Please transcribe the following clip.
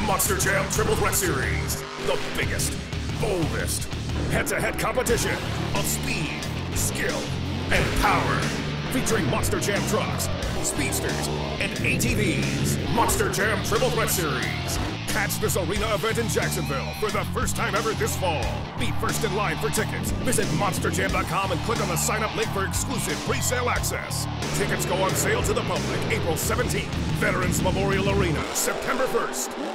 Monster Jam Triple Threat Series. The biggest, boldest, head-to-head competition of speed, skill, and power. Featuring Monster Jam trucks, speedsters, and ATVs. Monster Jam Triple Threat Series. Catch this arena event in Jacksonville for the first time ever this fall. Be first in line for tickets. Visit monsterjam.com and click on the sign-up link for exclusive pre-sale access. Tickets go on sale to the public April 17th. Veterans Memorial Arena, September 1st.